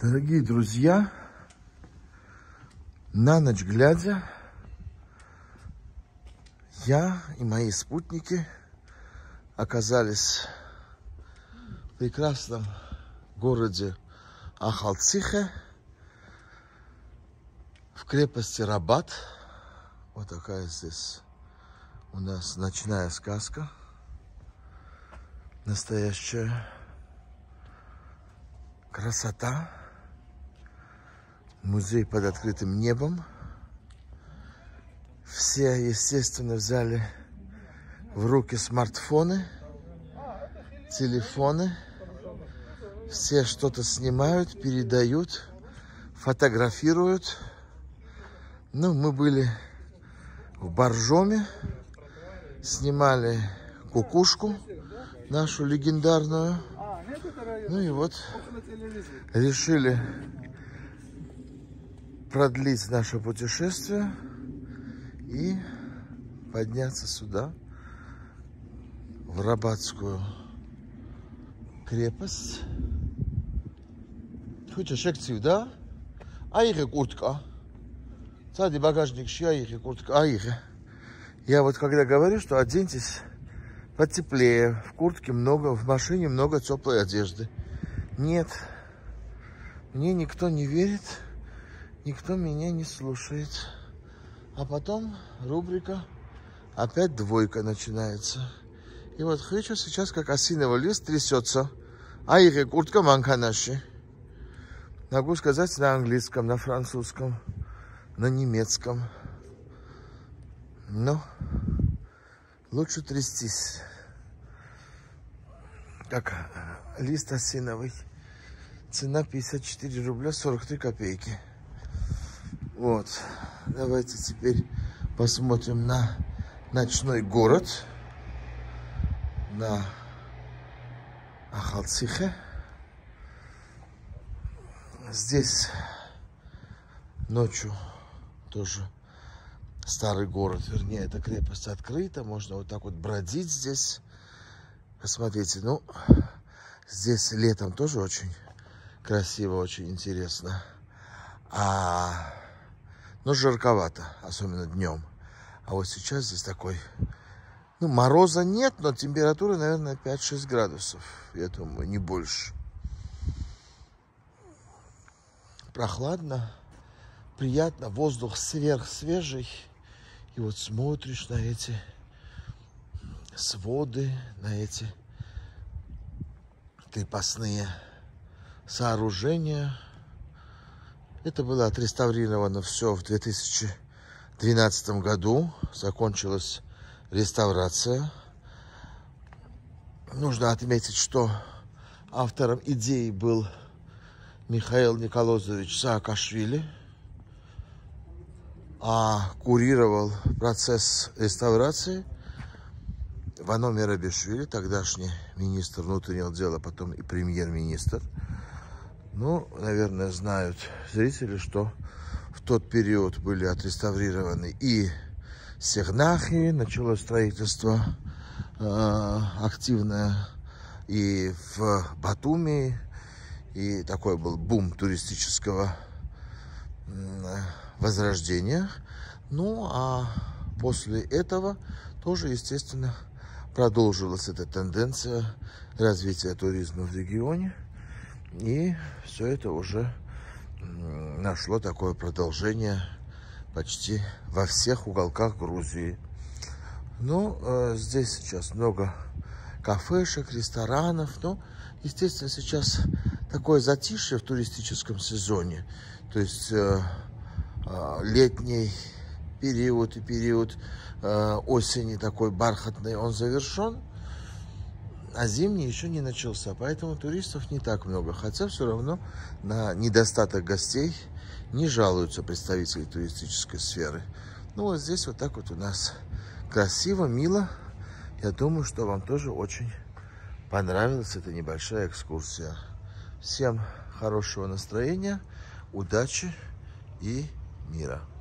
Дорогие друзья, на ночь глядя, я и мои спутники оказались в прекрасном городе Ахалцихе, в крепости Рабат. Вот такая здесь у нас ночная сказка, настоящая красота. Музей под открытым небом. Все, естественно, взяли в руки смартфоны, телефоны. Все что-то снимают, передают, фотографируют. Ну, мы были в Боржоме, снимали кукушку, нашу легендарную. Ну и вот решили продлить наше путешествие и подняться сюда, в Рабатскую крепость. Хочешь актив, да? Аире куртка. Сади багажник, аире куртка, аире. Я вот когда говорю, что оденьтесь потеплее, в куртке много, в машине много теплой одежды. Нет, мне никто не верит. Никто меня не слушает. А потом рубрика опять двойка начинается. И вот Хричо сейчас как осиновый лист трясется. Аире куртка манканаши. Могу сказать на английском, на французском, на немецком. Но лучше трястись. Как лист осиновый. Цена 54 рубля 43 копейки. Вот, давайте теперь посмотрим на ночной город, на Ахалцихе. Здесь ночью тоже старый город, вернее, эта крепость открыта, можно вот так вот бродить здесь. Посмотрите, ну, здесь летом тоже очень красиво, очень интересно. Но жарковато, особенно днем. А вот сейчас здесь такой, ну, мороза нет, но температура, наверное, 5-6 градусов. Я думаю, не больше. Прохладно, приятно, воздух сверхсвежий. И вот смотришь на эти своды, на эти крепостные сооружения. Это было отреставрировано все в 2012 году. Закончилась реставрация. Нужно отметить, что автором идеи был Михаил Николозович Саакашвили, а курировал процесс реставрации Вано Мерабишвили, тогдашний министр внутренних дел, а потом и премьер-министр. Ну, наверное, знают зрители, что в тот период были отреставрированы и Сехнахи, началось строительство активное, и в Батуми, и такой был бум туристического возрождения. Ну, а после этого тоже, естественно, продолжилась эта тенденция развития туризма в регионе. И все это уже нашло такое продолжение почти во всех уголках Грузии. Ну, здесь сейчас много кафешек, ресторанов. Ну, естественно, сейчас такое затишье в туристическом сезоне. То есть летний период и период осени такой бархатный, он завершен. А зимний еще не начался, поэтому туристов не так много. Хотя все равно на недостаток гостей не жалуются представители туристической сферы. Ну вот здесь вот так вот у нас красиво, мило. Я думаю, что вам тоже очень понравилась эта небольшая экскурсия. Всем хорошего настроения, удачи и мира.